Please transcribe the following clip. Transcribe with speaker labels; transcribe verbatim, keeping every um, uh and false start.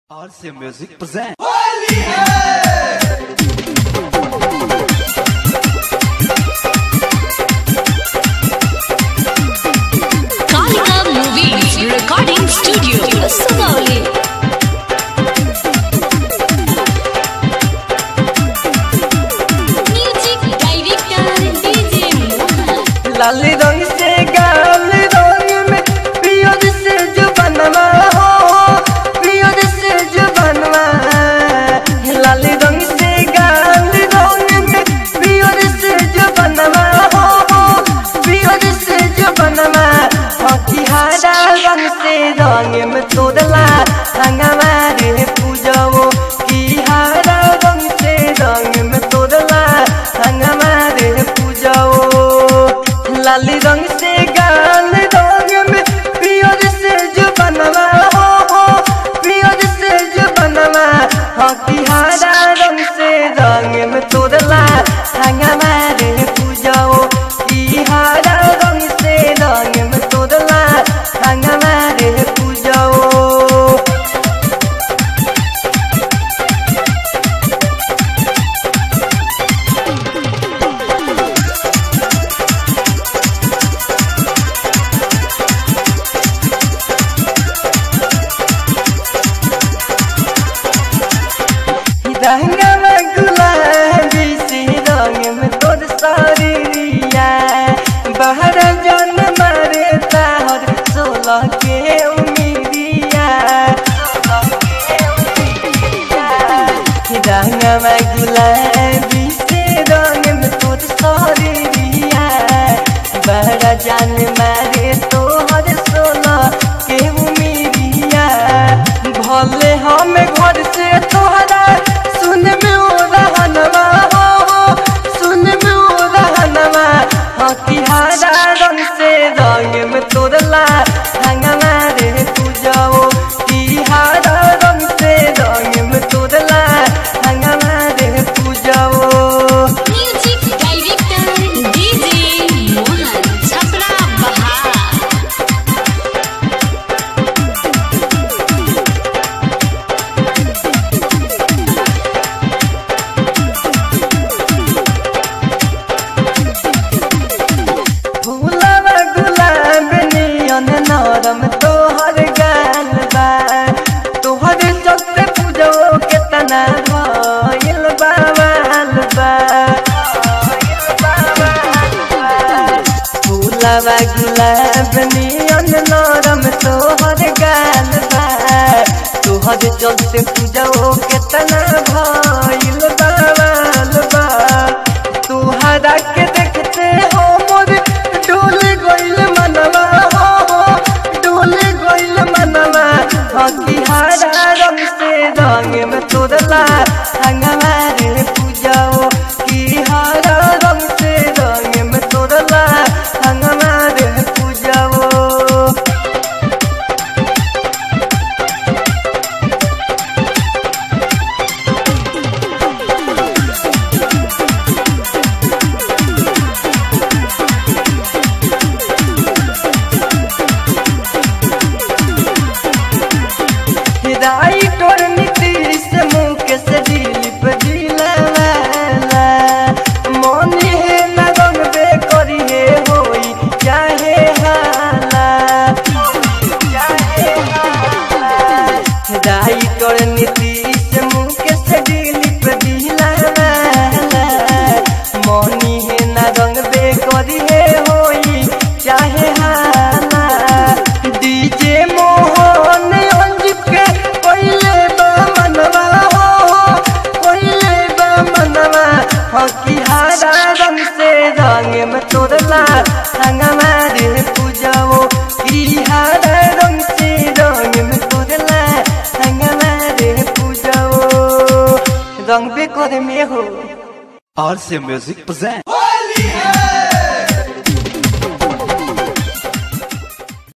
Speaker 1: आर से music present
Speaker 2: Kalika movies recording studio Sugauli. Music director DJ
Speaker 3: लाल रंग से गाल रंग में पियर से जो बनवा हो पियर से जो बनवा लाल रंग से गाल रंग में पियर से जो बनवा हो पियर से जो बनवा हकी हरा रंग से रंग में तोड़ला हंगामा रे पूजो की हरा रंग से रंग में तोड़ला हंगामा रे पूजो लाली रंग से गाल रंग में पियर से जो बनवा हो पियर से जो बनवा हकी हरा रंग से रंग में तोड़ला हंगामा रे पूजो की हरा रंग से रंग में तोड़ला हंगामा रे पूजो। रंगवा गुलाबी से रंग में तोर सारी रिया बाहर जन मारे ताहर सोलह के उमीरिया रंगवा गुलाबी से रंग में तोर सारी रिया बाहर जन मारे तोहर सोलह के उमीरिया भले हम घर से तोहरा सुन में ओ रहनवा हो सुन में ओ रहनवा हकी हरा रंग से रंग में तोड़ला हंगमा रे पूजो की हरा रंग से रंग में तोड़ला हंगमा रे पूजो।
Speaker 2: Music director DJ Mohan Chhapra बहार।
Speaker 3: फूलवा गुलाब नियन नरम तोहर गाल बा तोहर चलते पूजो केतना भइल बावाल बा फूलवा गुलाब नियन नरम तोहर गाल बा तोहर चलते पूजो केतना भइल बावाल बा तोहरा के देखते हो मोर डोल गइल मनवा हो डोल गइल मनवा हकी हरा रंग से रंग में तोड़ला हंगमा रे पूजो की हरा रंग से रंग में तोड़ला हंगमा रे पूजो। राइटर नीतीश मुकेश दिलीप दिलवाला मनी है ना रंग बे करी है होई चाहे हाला राइटर नीतीश मुकेश दिलीप दिलवाला मनी है ना रंग बे करी है होई चाहे हाला डीजे मोहन अंजित के पहले बा मनवा हो पहले बा मनवा हकी हरा रंग से रंग में तोड़ला हंगमा रे पूजो की हरा रंग से रंग में तोड़ला हंगमा रे पूजो रंग बे करे में हो
Speaker 1: आर से म्यूजिक प्रेजेंट